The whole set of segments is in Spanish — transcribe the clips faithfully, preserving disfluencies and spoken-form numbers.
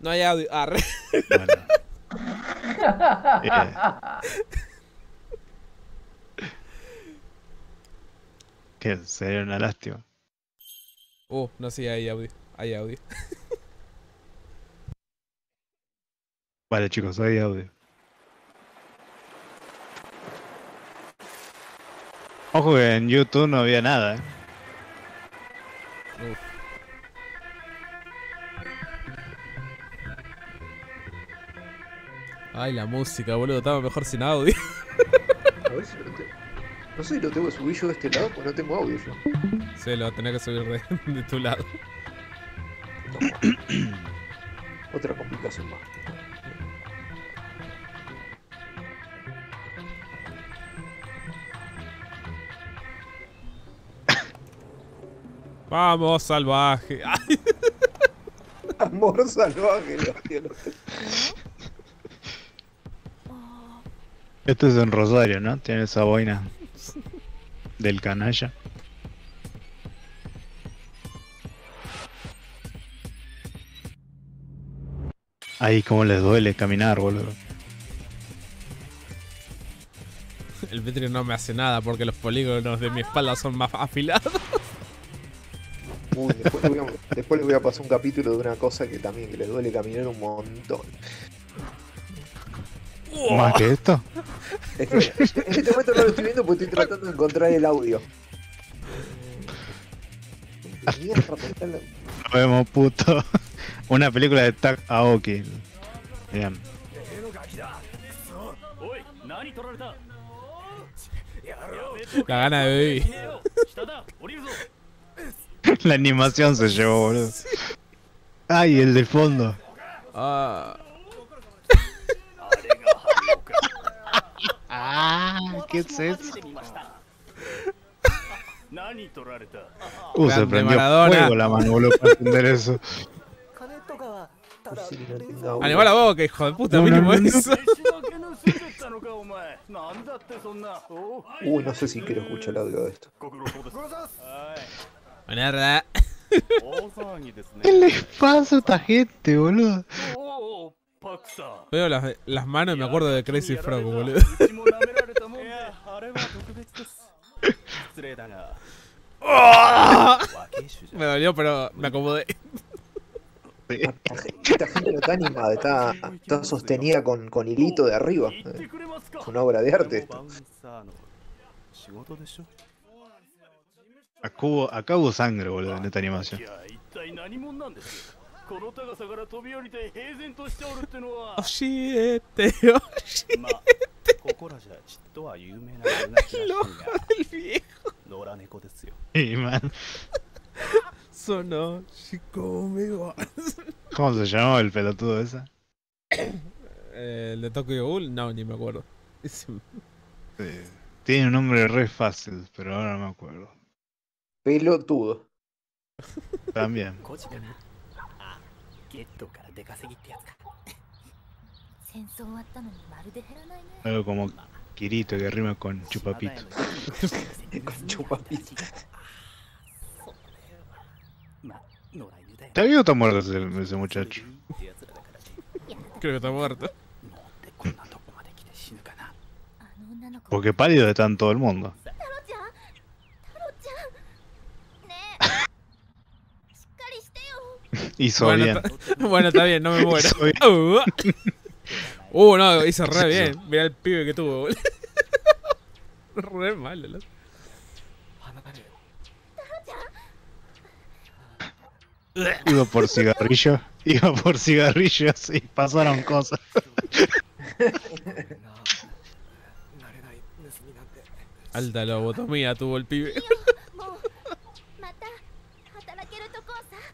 No hay audio. Ah, re. Bueno. Eh, que sería una lástima. Uh, no sé, hay audio. Hay audio. Vale, chicos, hay audio. Ojo que en YouTube no había nada, ¿eh? Uf. Ay, la música, boludo. Estaba mejor sin audio. A ver si lo te... No sé si lo tengo que subir yo de este lado, pues no tengo audio yo. Se lo tenés que subir de, de tu lado. Toma. Otra complicación más. Vamos, salvaje. Ay, Amor salvaje, lo odio, lo odio. Esto es en Rosario, ¿no? Tiene esa boina del canalla. Ahí cómo les duele caminar, boludo. el vitrio no me hace nada porque los polígonos de mi espalda son más afilados. Uy, después, le voy a, después les voy a pasar un capítulo de una cosa que también que les duele caminar un montón. ¿Más que esto? Es que, en este momento no lo estoy viendo porque estoy tratando de encontrar el audio. Mierda, está la- Nos vemos, puto. Una película de Tak Aoki. Bien. La gana de vivir. La animación se llevó, boludo. Ay, el del fondo. Ah, Ah, ¿qué es eso? Uh, se Grande prendió Maradona. fuego la mano, boludo, para entender eso. Sí, no tengo audio. animó la boca, hijo de puta, No, no, mínimo no, no. eso. Uy, no sé si quiero escuchar el audio de esto. Mierda. ¿Qué les pasa a esta gente, boludo? Veo las, las manos y me acuerdo de Crazy Frog, boludo. Me dolió, pero me acomodé. Esta gente, esta gente no está animada, está, está sostenida con, con hilito de arriba. Eh, Es una obra de arte esto. Acá hubo, acá hubo sangre, boludo, en esta animación. Oshite, oshite. El ojo del viejo. Y, man, Sonó Shikome wa. ¿cómo se llamaba el pelotudo ese? Eh, El de Tokyo Ghoul, no, ni me acuerdo. Es- Sí. Tiene un nombre re fácil, pero ahora no me acuerdo. Pelotudo. También. 戦争終わったのにまるで減らないね。 Algo como Kirito que rima con chupapito. Con chupapito. ¿Está vivo o está muerto ese, ese muchacho? Creo que está muerto. あの女の子。 Porque pálido está en todo el mundo. タロちゃん、タロちゃん。ねえ。しっかりしてよ。 Hizo Bueno, bien. está, bueno, está bien, no me muero. Hizo bien. Uh, no, hizo re bien. Mirá el pibe que tuvo, boludo. Re malo, loco. Iba por cigarrillos. Iba por cigarrillos y pasaron cosas. Alta lobotomía tuvo el pibe. もうまた働けるとこさ。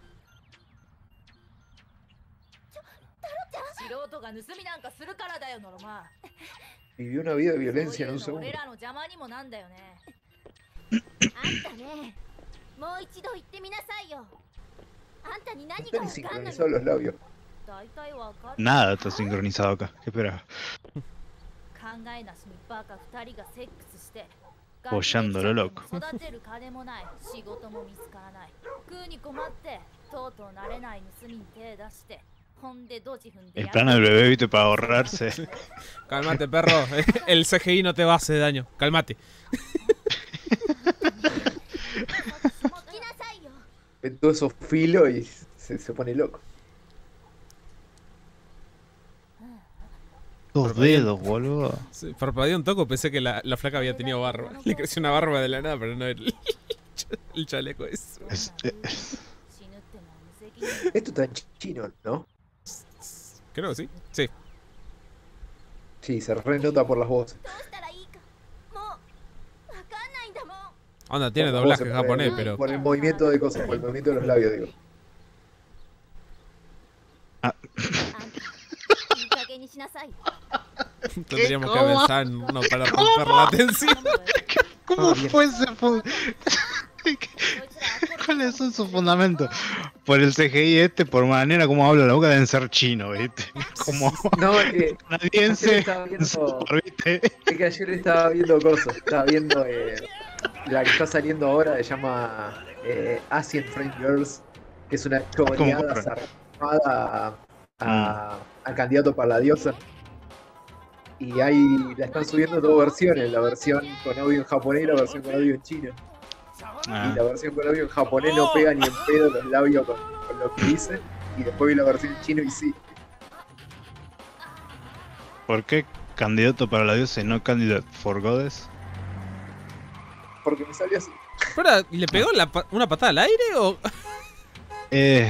ちょ、タロちゃん。素人が盗みなんかするからだよ、ノロマ。 Vivió una vida de violencia en そう un いうの segundo. 俺らの邪魔にもなんだよね。あんたね、もう一度言ってみなさいよ。あんたに No 何 están が ni わかんない sincronizados los labios. 大体わかる。 Nada está sincronizado acá. ¿Qué esperaba? 考えなしにバカ二人がセックスして Follándolo loco. 育てる金もない、仕事も見つからない、食うに困ってとうとう慣れない盗みに手出して El plano del bebé, viste, para ahorrarse. Calmate, perro. El C G I no te va a hacer daño. Calmate. Ve todos esos filos y se, se pone loco. Dos dedos, boludo. Sí, parpadeé un toco, pensé que la, la flaca había tenido barba. Le creció una barba de la nada, pero no el, el chaleco es. Es- es- Esto está en chino, ¿no? Creo que sí. Sí. Sí, se renota por las voces. Onda, tiene Por las doblaje voces, japonés, por el- pero. Por el movimiento de cosas, por el movimiento de los labios, digo. Tendríamos que ¿Cómo? pensar en uno para romper la tensión. ¿Cómo Ah, bien. fue ese fu- ¿Cuáles son sus fundamentos? Por el C G I este, por manera como habla la boca, deben ser chino, ¿viste? Como No, es que canadiense, ayer estaba viendo- sur, ¿viste? Es que ayer estaba viendo cosas, estaba viendo eh, la que está saliendo ahora, se llama eh, Asian Friend Girls, que es una choreada corre? zarpada a, a- al candidato para la diosa. Y ahí la están subiendo dos versiones, la versión con audio en japonés y la versión con audio en chino. Ah, Y la versión con audio en japonés no pega ni en pedo los labios con, con lo que dice. Y después vi la versión en chino y sí. ¿Por qué candidato para la diosa y no candidate for goddess? Porque me salió así. Espera, ¿y le pegó la pa- una patada al aire o.? Eh,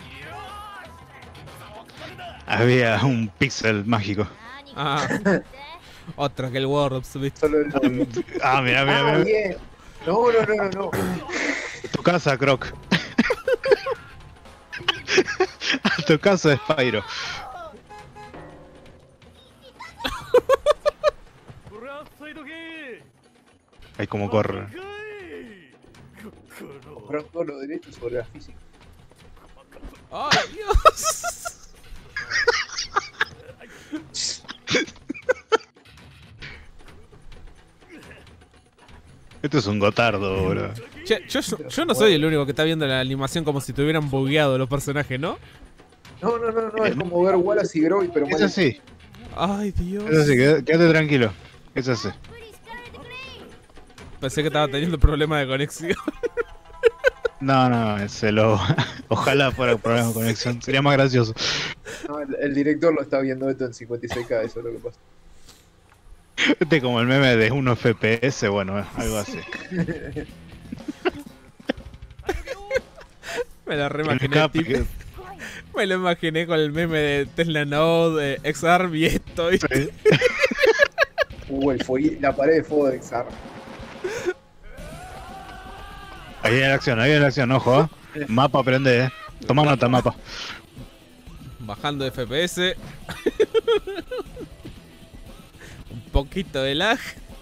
había un pixel mágico. Ah, otra que el Worms, ¿viste? Solo el... Ah, mira, mira, Ah, mira. bien. No, no, no, no, no. Tu casa, Croc. A tu casa, Spyro. Ay, como corre. Compraron todos los derechos sobre la física. ¡Ay, Dios! Esto es un gotardo, bro. Che, yo, yo, yo no soy el único que está viendo la animación como si tuvieran bugueado los personajes, ¿no? No, no, no, no, es como ver Wallace y Gromit, pero Es mal. así, Ay, Dios. es así, quédate, quédate tranquilo. Es así. Pensé que estaba teniendo problemas de conexión. No, no, se lo. Ojalá fuera problema de conexión, sería más gracioso. No, el, el director lo está viendo esto en cincuenta y seis K, eso es lo que pasa. Este como el meme de uno F P S, bueno, algo así. Me la El reimaginé, escape tipo. que- Me lo imaginé con el meme de Tesla Node, de X-Arm y esto. ¿viste? Sí. Uh, el fuego- la pared de fuego de Xar. Ahí viene la acción, ahí viene la acción, ojo. ¿Eh? Mapa, prende, eh. Toma nota, mapa. Bajando de F P S. Un poquito de lag.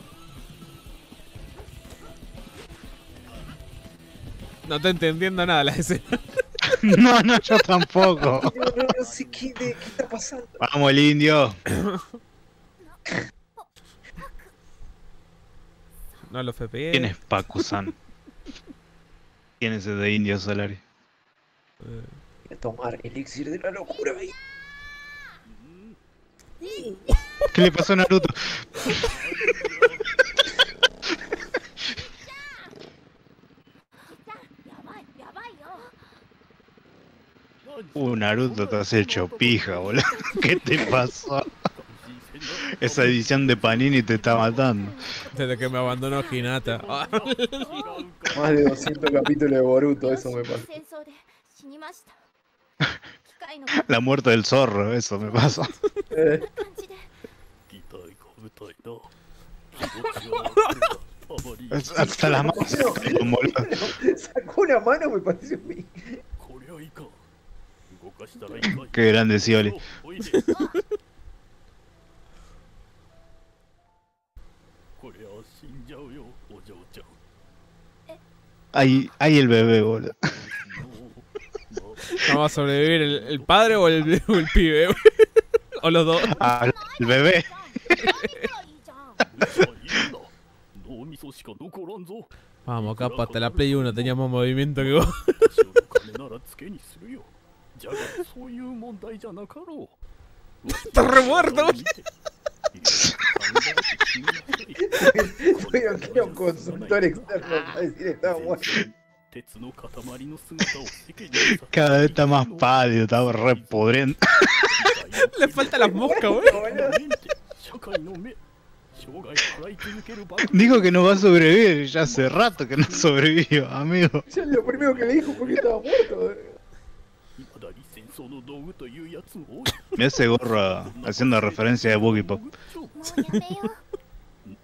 No estoy entendiendo nada la escena. No, no, yo tampoco. No, no, no sé qué, de- qué está pasando. Vamos, el indio. No, los F P S. ¿Quién es Paku-san? ¿Quién es ese de Indio Solari? Voy a tomar elixir de la locura ahí. ¿Qué le pasó a Naruto? Uh, Naruto, te has hecho pija, boludo. ¿Qué te pasó? Esa edición de Panini te está matando. Desde que me abandonó Hinata. Ah. Más de doscientos capítulos de Boruto, eso me pasa. La muerte del zorro, eso me pasa. Eh, Es- Hasta las manos se caen, boludo. sacó una mano, me pareció a mí. Qué grande Scioli. Ahí, ahí el bebé, boludo. ¿Vamos a sobrevivir el, el padre o el, o el pibe? O los dos. Ah, el bebé. Vamos, capa, hasta la Play uno teníamos movimiento que vos. Está re muerto, boludo. Tuvieron que ir a un consultor externo para decir estaba muerto. Cada vez está más pálido, está re podriendo. Le faltan las moscas, boludo. Dijo que no va a sobrevivir, ya hace rato que no sobrevivió, amigo. Ya lo primero que le dijo fue que estaba muerto. Me hace gorra haciendo referencia de Boogie Pop. もうやめよう。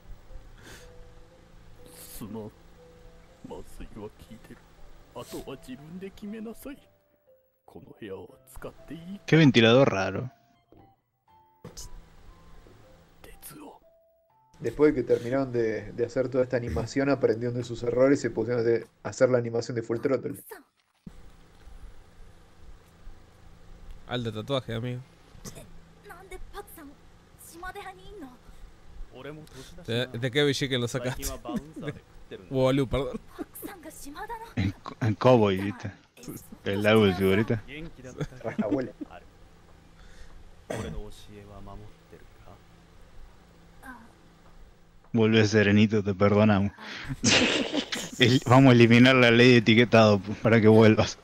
すまん。麻酔は効いてる。あとは自分で決めなさい。この部屋は使っていい。 Qué ventilador raro. 鉄を。 Después de que terminaron de, de hacer toda esta animación, aprendieron de sus errores y se pusieron a hacer- a hacer la animación de Full Throttle. Alto tatuaje, amigo. なんでパクさん島田屋にいんの？ 俺も年だしな。 ¿De, de qué Villiquen lo 最 sacaste? 近はバウンサーで食ってるんだ。 Wolu, perdón. パクさんが島田の？ En, en Cowboy, ¿viste? El árbol de figurita. 元気だったら Raja abuela. ある。俺の教えは守ってるか。 Vuelve serenito, te perdonamos. El- vamos a eliminar la ley de etiquetado para que vuelvas.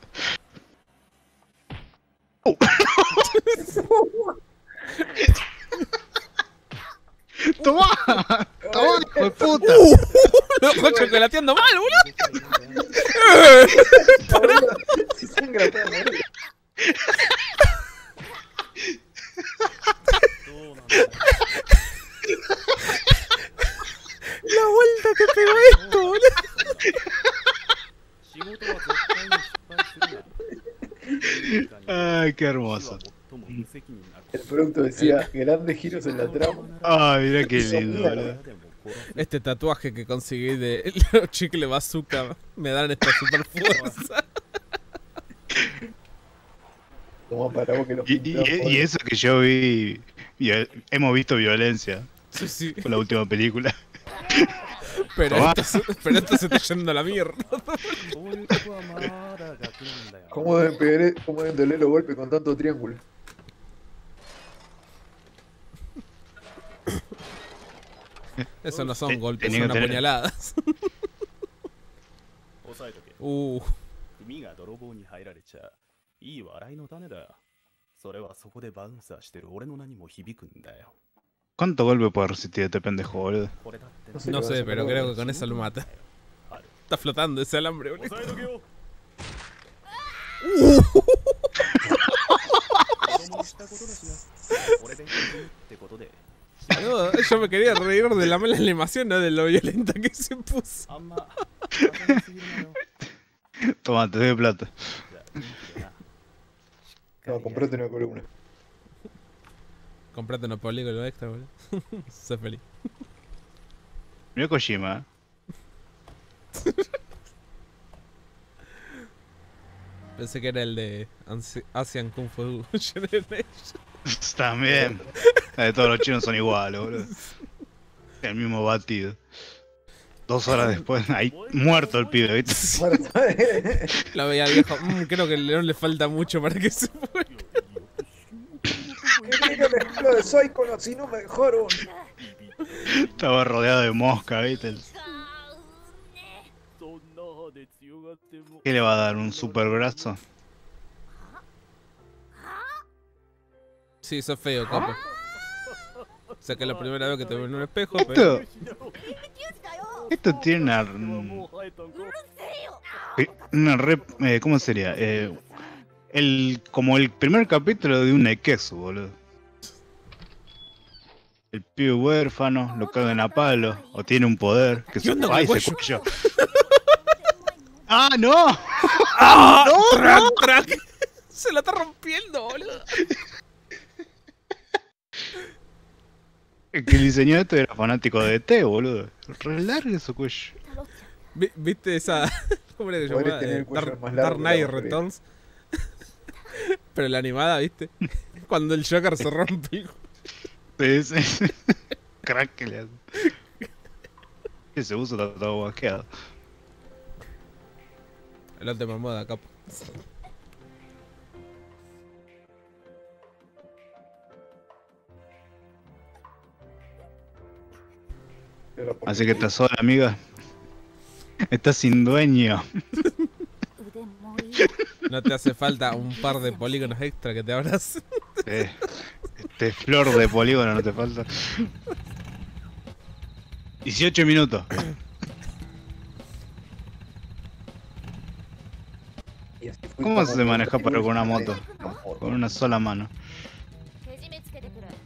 Oh. ¡Toma! ¡Toma, hijo de puta! Lo dejó chocolateando mal, boludo. Abuela, si sangra puede morir. どうなんだ。 La vuelta que pegó esto, boludo. 仕事は絶対に失敗するな。 Ay, qué hermoso. 最も無責任な El producto decía grandes giros en la trama. Ay, mira qué lindo, boludo. Este tatuaje que conseguí de los chicle bazooka me dan esta super fuerza. Toma para vos que los Y, y- pintados, y eso que yo vi, viol- hemos visto violencia Sí, sí. con la última película. Pero Tomá. esto, se- pero esto se está yendo a la mierda. そういうとこはまだ楽なんだよ。 ¿Cómo deben, pegar, ¿Cómo deben doler los golpes con tanto triángulo? Eso no son Te- golpes, tenía son que tener- apuñaladas. 抑えとけ。 Uh, 組が泥棒に入られちゃいい笑いの種だ。それはそこでバウンサーしてる俺の名にも響くんだよ。 ¿Cuánto golpe puede resistir este pendejo, boludo? これだって No sé, no qué sé, vas a pero hacer, creo boludo. que con eso lo mata. ある。 Está flotando ese alambre, boludo. 抑えとけよ。子供にしたことだしな。俺で死ぬってことで。 Boludo, yo me quería reír de la mala animación, no de lo violenta que se puso. あんま焦りすぎるなよ。 Toma, te doy plata. じゃあ元気でな。 No, comprate una columna. Comprate unos polígonos extra, boludo. Sé feliz. Mira Kojima, ¿eh? Pensé que era el de Ansi- Asian Kung Fu Generation. También. Eh, todos los chinos son iguales, boludo. El mismo batido. Dos horas después, ahí muerto el pibe, ¿viste? Muerto. Lo veía al viejo. "Mm, creo que el león le falta mucho para que se muera. Mira el ejemplo de Psycho, no, si no me dejaron. Estaba rodeado de mosca, ¿viste? そんな歯で強がっても。 ¿Qué le va a dar? ¿Un super brazo? Sí, sos feo, capo. O sea que es la primera vez que te veo en un espejo, Esto, pero. 救事だよ。 esto tiene una. もう生えたんか。 うるせえよ。 eh, Una re. eh, ¿Cómo sería? Eh, el, como el primer capítulo de un Nekesu, boludo. El pibe huérfano, lo cagan a palo, o tiene un poder que ¿Qué se onda con va el y se cuello? cuello. ¡Ah, no! ¡Ah! ¡Track, track! Se la está rompiendo, boludo. El que diseñó esto era fanático de E T, boludo. Re largo su cuello. Vi- ¿Viste esa? ¿Cómo era que se Podría llamaba? tener el Eh, cuello Dark, más largo Dark que la Knight batería. Returns. Pero la animada, ¿viste? Cuando el Joker se rompe. Sí, sí. Crack que le hace. Ese uso está todo guasqueado. La última moda, capo. Pero por- Así que estás sola, amiga. Estás sin dueño. 腕もいい No te hace falta un par de polígonos extra que te abras. Eh, este flor de polígono no te falta. dieciocho minutos. y así fui ¿Cómo como se por maneja tres para con una minutos, moto? amor. Con una sola mano. けじめつけてくる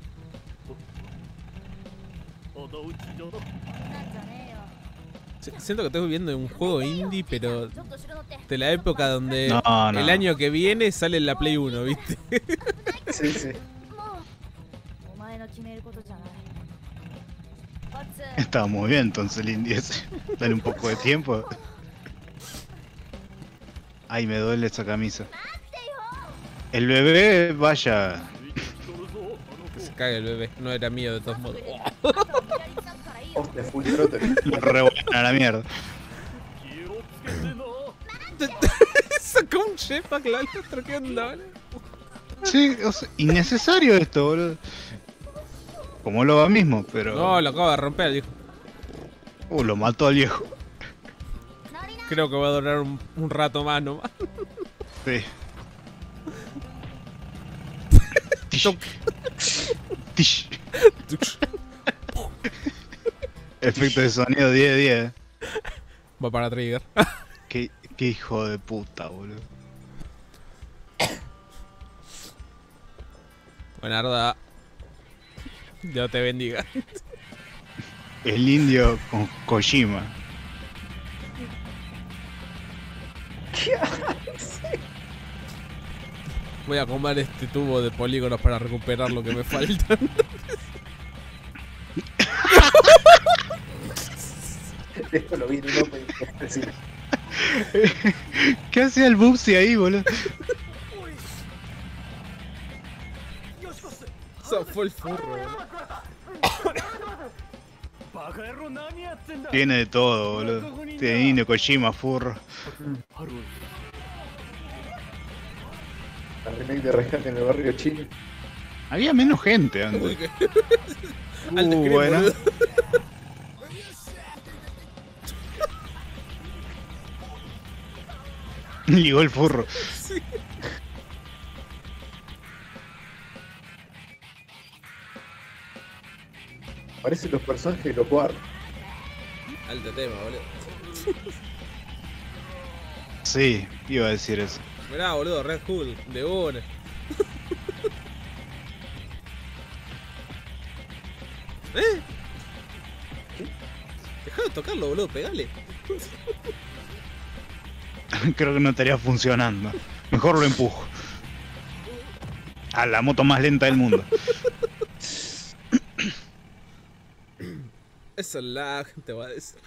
おどうちどどなんじゃねえよ Si- Siento que estoy viviendo en un juego indie, pero ちょっと後ろ乗って de la época donde No, no. el año que viene sale en la Play uno, ¿viste? Sí, sí. もうお前の決めることじゃないコツ Estaba muy bien entonces el indie ese. Dale un poco de tiempo. Ay, me duele esa camisa. El bebé, vaya. 取るぞあの Que se cague el bebé, no era mío de todos modos. あとは左に立つからいいよ Hostia, full throttle. Lo revuelven a la mierda. 気をつけてな Sacó un jetpack la otra, ¿qué onda, boludo? Sí, o sea, innecesario esto, boludo. Como lo va mismo, pero. No, lo acabo de romper, dijo. Uh, lo mató al viejo. Creo que va a durar un, un rato más nomás. Sí. Tish. Tish. Efecto de sonido diez de diez. Va para trigger. Qué, qué hijo de puta, boludo. Buenarda. Dios te bendiga. El indio con Kojima. Voy a comer este tubo de polígonos para recuperar lo que me faltan. Esto lo vi en un open. Sí. ¿Qué hacía el Bubsy ahí, boludo? Zafó el furro, boludo. バカ野郎何やってんだ Tiene de todo, boludo. Tiene indio, Kojima, furro. ハロー La remake de Rescate en el barrio chino. Había menos gente antes. Uy, que- Uh, Alto screen, bueno. boludo. Llegó el furro. Parecen los personajes de los guardas. Alto tema, boludo. Sí, iba a decir eso. Mirá, boludo, Red Hood, de una. ¿Eh? Dejá de tocarlo, boludo, pegale. Creo que no estaría funcionando. Mejor lo empujo. A la moto más lenta del mundo. Eso es lag, te va a decir.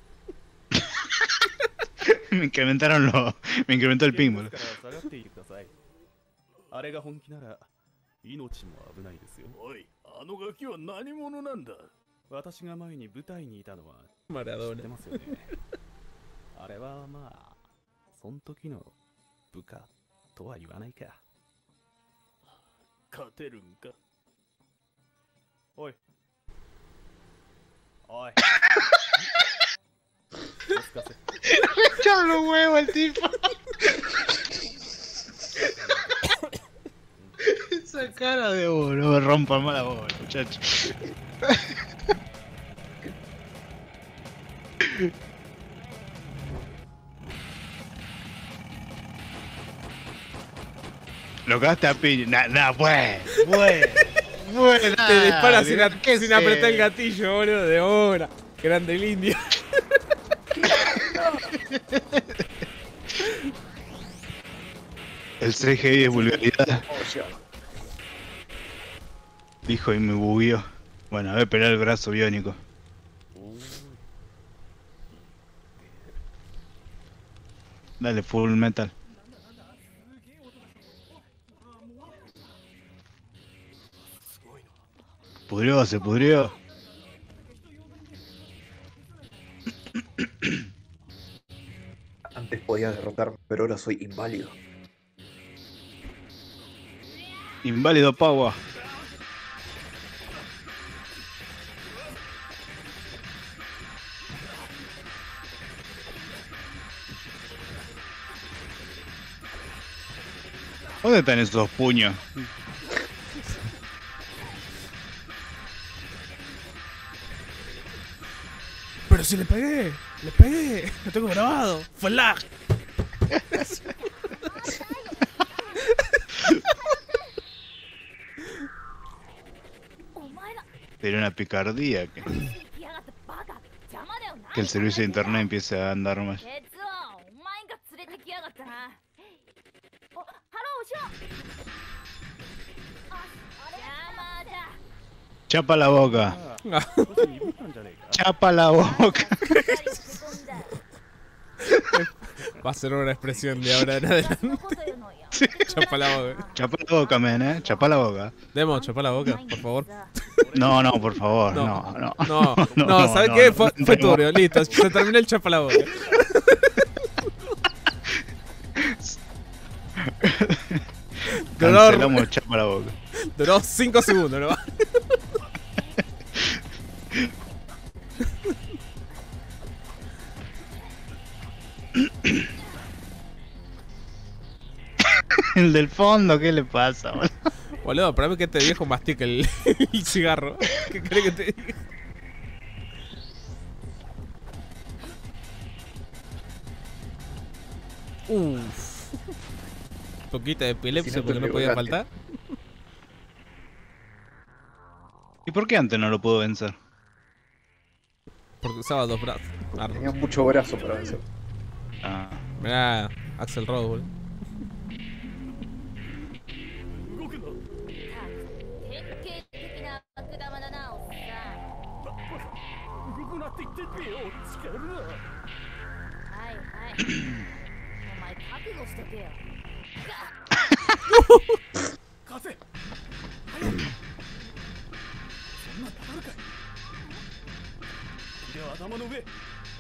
Me incrementaron los. Me incrementó el ping, boludo. から下がっていてくださいあれが本気なら命も危ないですよおいあのガキは何者なんだ私が前に舞台にいたのは知っ Maradona. てますよねあれはまあそん時の部下とは言わないか勝てるんかおいおいおすかせ ¡Echaba los huevos el tipo! Esa cara de oh, no me rompa más la bola, muchacho. Lo cagaste a piña. Nah, nah, pues. Pues. Pues. Te dispara sin, a- ¿qué sin sé? apretar el gatillo, boludo, de una. Grande el indio. El C G I de vulgaridad. Oh, ya. Dijo y me bugueó. Bueno, a ver, pelar el brazo biónico. Dale, full metal. Pudrió, se pudrió. Antes podía derrotarme, pero ahora soy inválido. Inválido Power. ¿Dónde están esos puños? Pero si le pegué, le pegué, lo tengo grabado, fue lag. Sería una picardía que, que el servicio de internet empiece a andar más. Chapa la boca. Chapa la boca. Va a ser una expresión de ahora en adelante. Chapa la boca. Chapa la boca, men, eh. Chapa la boca. Demo, chapa la boca, por favor. No, no, por favor. No, No, no. No, no, no, ¿sabes no, qué? no, Fue, no, fue no. turbio, listo, se terminó el chapa la boca. Duró, Cancelamos chapa la boca. duró cinco segundos, ¿no? El del fondo, ¿qué le pasa, boludo? Boludo, para mí que este viejo mastica el, el cigarro. ¿Qué crees que te diga? Uff. Poquita de epilepsia Si no, porque no te podía colgaste. faltar. ¿Y por qué antes no lo pudo vencer? Porque usaba dos brazos. Arre. Tenía mucho brazo para vencer. Ah, Mirá, Axel Rose, boludo. 動くな。 典型的な悪玉だな、おっさん。 動くなって言ってんねよ。近寄るな。 はいはい。お前覚悟しとけよ。 風。早く。そんなん当たるかい。では頭の上。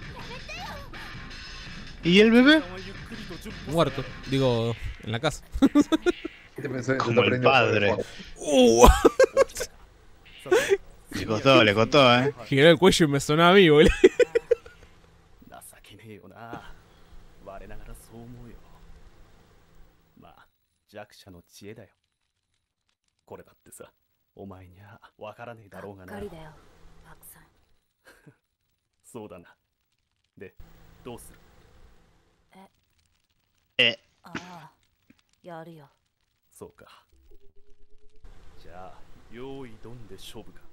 ¿Y el bebé? さんはゆっくりと順歩。 Muerto. Digo, en la casa. ¿Qué te pensás que Como te el aprendió padre. sobre Uh, Le costó, le costó, eh. giré el cuello y me sonaba a mí, boludo. 情けねえよな。我ながらそう思うよ。まあ、弱者の知恵だよ。これだってさ、お前にゃわからねえだろうがな。 がっかりだよ、パクさん。 そうだな。で、どうする？ Eh. ああ、やるよ。 そうか。じゃあ、用意どんで勝負か。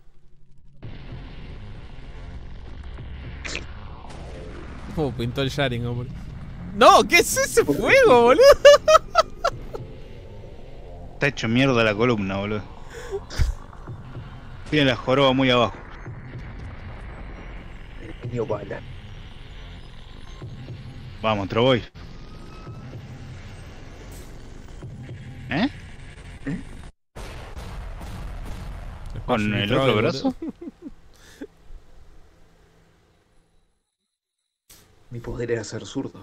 Oh, pintó el Sharingan, boludo. No, ¿qué es ese fuego, boludo? Está hecho mierda la columna, boludo. Tiene la joroba muy abajo. el niño bala. Vamos, Troboy. ¿Eh? ¿Con el otro brazo? Mi poder era ser zurdo.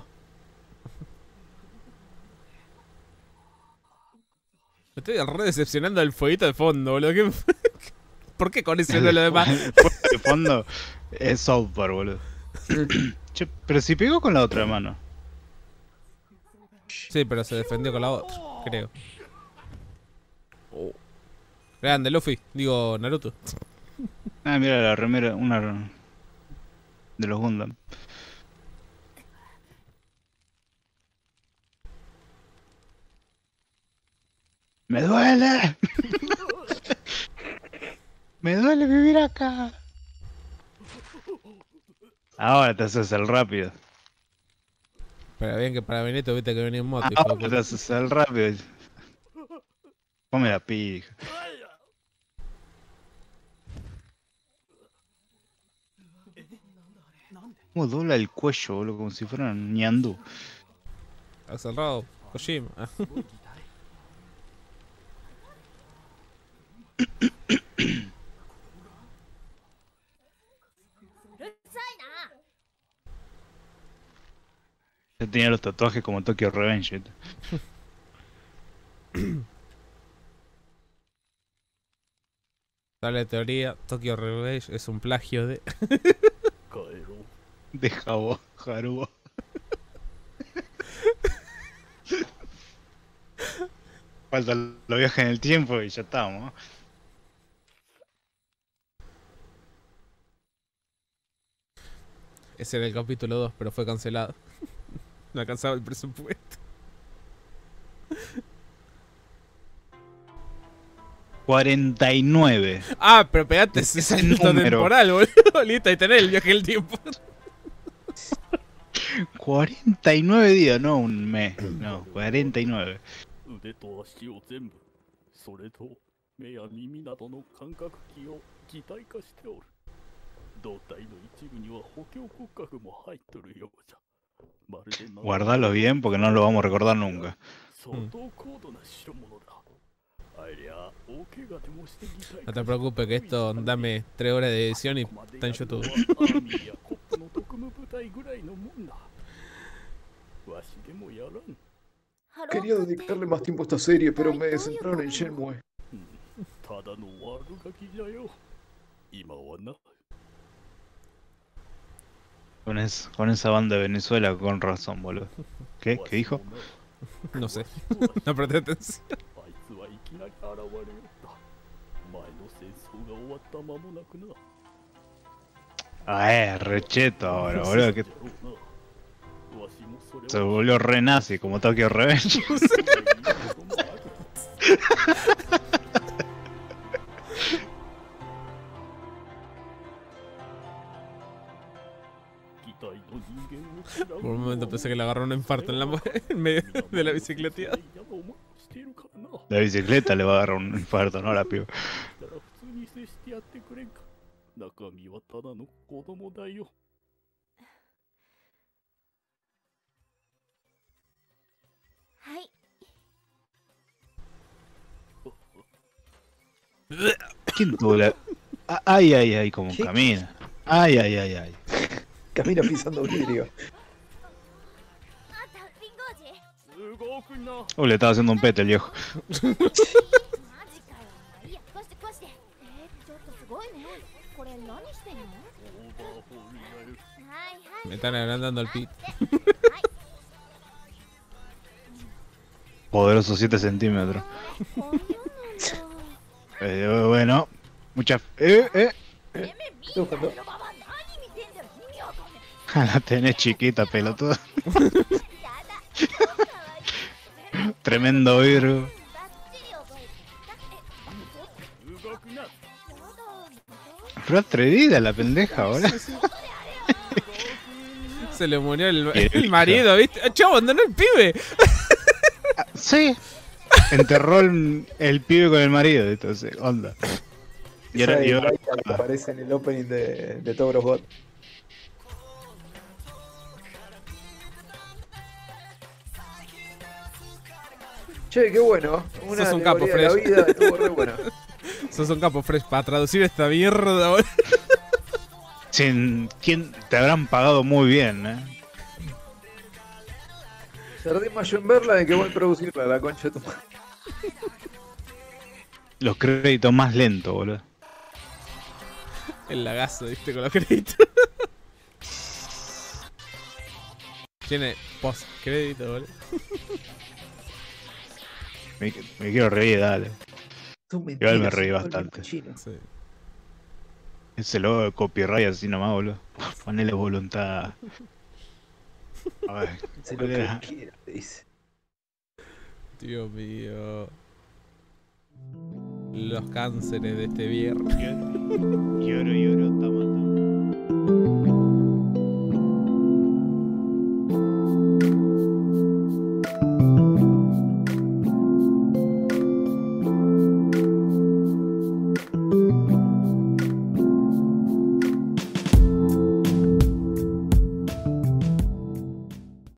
Me estoy re decepcionando del fueguito de fondo, boludo. ¿Qué... ¿Por qué con eso no lo demás? De fondo es software, boludo. Che, pero si pegó con la otra mano. Sí, pero se defendió con la otra, creo. Oh. Grande, Luffy. Digo, Naruto. Ah, mira la remera, una de los Gundam. ¡Me duele! ¡Me duele vivir acá! Ahora te haces el rápido. Pero bien que para Benito viste que venía en moto, hijo de Ahora te puta. haces el rápido. Come la pija. Cómo dobla el cuello, boludo, como si fuera un ñandú. Axel Rose, Kojima. Ah. うるさいな。 Ya tenía los tatuajes como Tokyo Revenge. Sale teoría, Tokyo Revenge es un plagio de... 帰ろう。 De jabón, jarubo. falta los viajes en el tiempo y ya estamos. Ese era el capítulo dos, pero fue cancelado. No alcanzaba el presupuesto. cuarenta y nueve. Ah, pero pegaste ese Ese salto número. temporal, boludo. Listo, ahí tenés el viaje del tiempo. cuarenta y nueve días, no un mes. No, cuarenta y nueve. 腕と足を全部、それと目や耳などの感覚器を擬態化しておる。胴体の一部には補強骨格も入っとるようじゃ。まるでなんだ Guardalo bien porque no lo vamos a recordar nunca. 相当高度な代物だ。ありゃ大怪我でもして擬態 No te preocupes que esto dame tres horas de edición y está en YouTube. アーミーやコップの特務部隊ぐらいのもんだ。わしでもやらん。 Quería dedicarle más tiempo a esta serie, pero me centraron en Shenmue. ただの悪ガキじゃよ。今はな。 Con, es- con esa banda de Venezuela, con razón, boludo. ¿Qué? ¿Qué dijo? No sé. No presté atención. あいつはいきなり現れよった。前の戦争が終わった間もなくな。 Ah, eh, recheto ahora, boludo. Que じゃろうな。わしもそれ se volvió re nazi como Tokyo Revenge. 擬態の人間を嫌う Por un momento pensé que le agarró un infarto en, la, en medio de la bicicleteada. La bicicleta le va a agarrar un infarto, no la piba. 普通に接してやってくれんか。中身はただの子供だよ。 はい ¿Quién tuvo la.? Ah, Ay, ay, ay, como ¿Qué? camina. Ay, ay, ay, ay. Camina pisando vidrio. あんたリンゴ王子すごくな。 Oh, le estaba haciendo un pete el viejo. マジかよまあいいやこうしてこうしてえー、ちょっとすごいねこれ何してんのオーバーホールになる。 はいはい Me están agrandando el pit. Poderoso siete centímetros. こんなんなんだ Eh, bueno, mucha. Eh, eh. てめえみんなのババ何見てんだよ意味わかんない La tenés chiquita, pelotuda. やだ超かわいい Tremendo vidrio. バッチリ覚えてだって動くな。 やだ Pero atrevida la pendeja, boludo. Se le murió el, el marido, ¿viste? ¡Chavo, abandonó el pibe! Sí. Enterró el, el pibe con el marido, entonces, onda. Y ahora, Esa y es ahora- la que aparece en el opening de, de Togros God. Che, qué bueno. Una Sos un capo, alegoría de Fresh. la vida, estuvo re buena. Sos un capo fresh para traducir esta mierda, boludo. sin, ¿quién te habrán pagado muy bien, eh? Tardé más yo en verla de que voy a producirla, la concha de tu madre. Los créditos más lentos, boludo. El lagazo, ¿viste? Con los créditos. Tiene post crédito, boludo. Me, me quiero reír, dale. Son Igual mentiras, me reí son bastante. cochinos. Sí. Ese logo de copyright así nomás, boludo. Ponele voluntad. A ver, Sé lo ¿cuál que era? quiera, te dice. Dios mío. Los cánceres de este viernes. Lloro, lloro, estamos